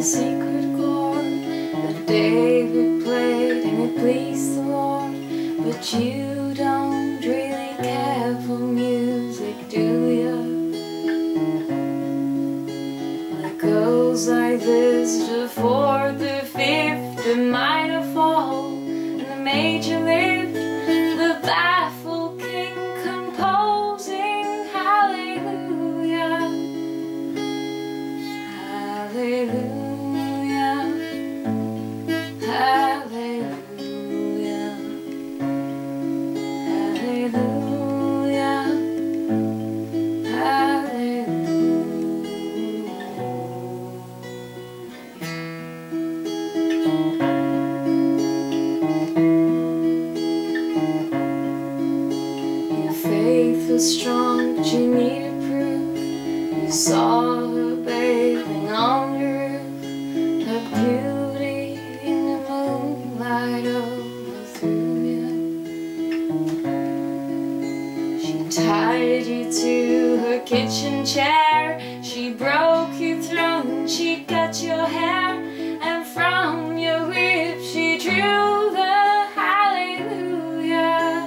secret chord that David played and it pleased the Lord. But you don't really care for music, do you? Well, it goes like this: the fourth, the fifth, the minor fall, and the major lift, the baffled king composing hallelujah, hallelujah, hallelujah, hallelujah, hallelujah. Your faith was strong, but you needed proof. You saw her bathing on the roof, her beauty in the moonlight overthrew you. She tied you to her kitchen chair, she broke your throne, she cut your hair, and from your whip she drew the hallelujah,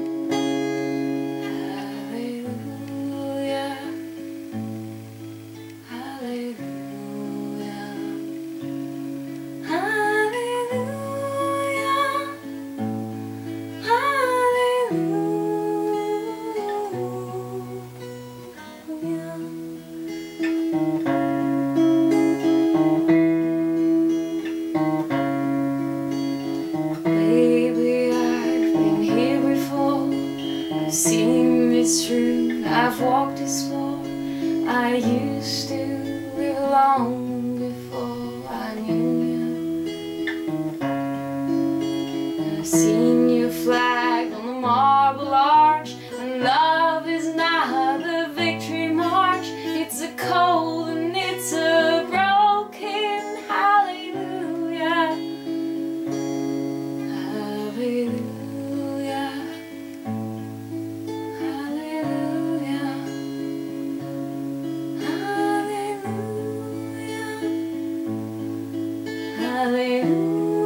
hallelujah, hallelujah, hallelujah, Baby, I've been here before. I've seen this room, I've walked this floor. I used to live long before I knew you. I've seen your flag on the marble arch, and love is not the victory march. It's a cold and it's a broken hallelujah, hallelujah, hallelujah, hallelujah, hallelujah.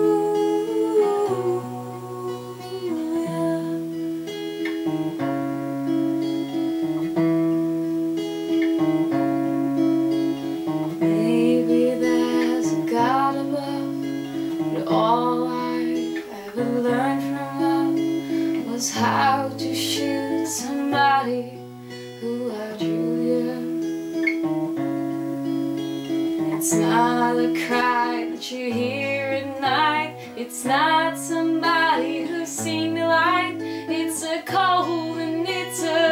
Maybe there's a God above, but all I've ever learned from love was how to shoot somebody who outdrew you. It's not a cry that you hear at night, it's not somebody who's seen the light. It's a cold and it's a